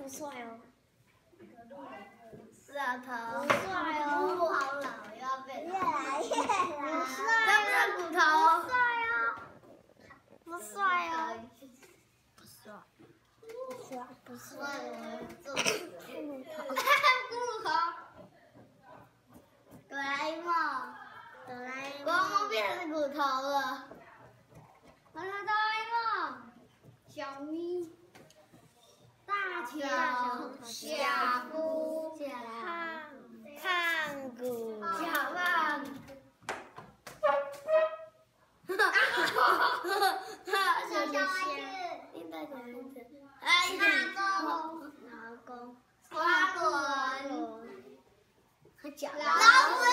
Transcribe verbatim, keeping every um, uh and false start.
不帅哦。 石头。 不帅哦。 不好老，要变。 越来越老。 这不是骨头。 不帅哦。不帅哦。不帅。不帅，不帅。骷髅头。 骷髅头。哆啦 A 梦。 哆啦 A 梦。 哆啦 A 梦变成骨头了。我是哆啦 A 梦。小咪。大乔。小夫。 胖胖骨。 小胖。小小丸子。 应该小丸子。 哎，老公。 老公。 花轮。 和脚。 老虎。